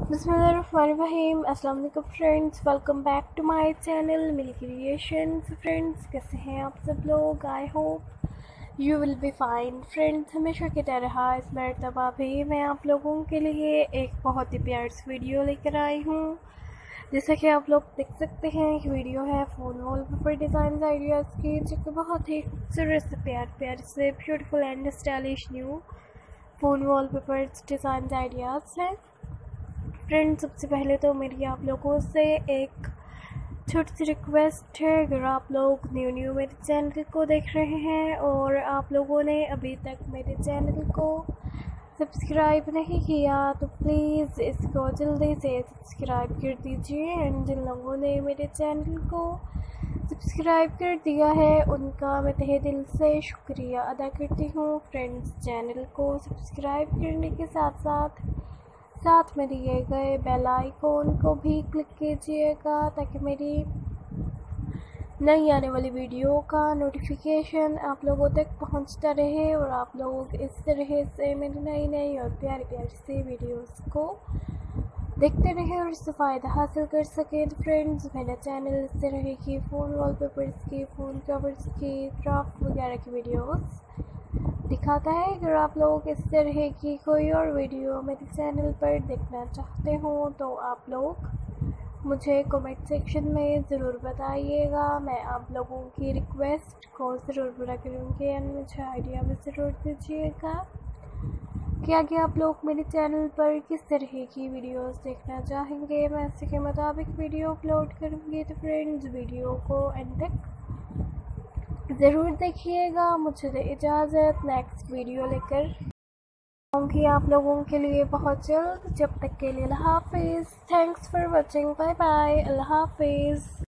बिस्मिल्लाहिर्रहमानिर्रहीम। अस्सलाम वालेकुम friends, welcome back to my channel Mili creations. Friends, कैसे हैं आप सब लोग? I hope you will be fine. Friends, हमेशा की तरह इस मरतबा भी मैं आप लोगों के लिए एक बहुत ही प्यारी वीडियो लेकर आई हूँ। जैसा कि आप लोग देख सकते हैं कि वीडियो है फ़ोन वॉलपेपर डिज़ाइन आइडियाज़ की, जो कि बहुत ही खूबसूरत से प्यारे से beautiful and stylish new phone wallpaper design ideas हैं। फ्रेंड्स, सबसे पहले तो मेरी आप लोगों से एक छोटी सी रिक्वेस्ट है। अगर आप लोग न्यू मेरे चैनल को देख रहे हैं और आप लोगों ने अभी तक मेरे चैनल को सब्सक्राइब नहीं किया तो प्लीज़ इसको जल्दी से सब्सक्राइब कर दीजिए। एंड जिन लोगों ने मेरे चैनल को सब्सक्राइब कर दिया है उनका मैं तहे दिल से शुक्रिया अदा करती हूँ। फ्रेंड्स, चैनल को सब्सक्राइब करने के साथ में दिए गए बेल आइकॉन को भी क्लिक कीजिएगा ताकि मेरी नई आने वाली वीडियो का नोटिफिकेशन आप लोगों तक पहुंचता रहे और आप लोग इस तरह से मेरी नई और प्यारी सी वीडियोस को देखते रहें और इससे फ़ायदा हासिल कर सकें। तो फ्रेंड्स, मेरा चैनल इस तरह की फ़ोन वॉलपेपर्स की, फ़ोन कवर्स की, क्राफ्ट वगैरह की वीडियोस दिखाता है। अगर आप लोग इस तरह की कोई और वीडियो मेरे चैनल पर देखना चाहते हो तो आप लोग मुझे कमेंट सेक्शन में ज़रूर बताइएगा। मैं आप लोगों की रिक्वेस्ट को ज़रूर पूरा करूँगी एंड मुझे आइडिया भी ज़रूर दीजिएगा कि आगे आप लोग मेरे चैनल पर किस तरह की वीडियोस देखना चाहेंगे। मैं इसी के मुताबिक वीडियो अपलोड करूँगी। तो फ्रेंड्स, वीडियो को एंड तक ज़रूर देखिएगा। मुझे दे इजाज़त, नेक्स्ट वीडियो लेकर आऊँगी आप लोगों के लिए बहुत जल्द। जब तक के लिए अल्लाह हाफिज़। Thanks for watching. Bye bye. अल्लाह हाफिज़।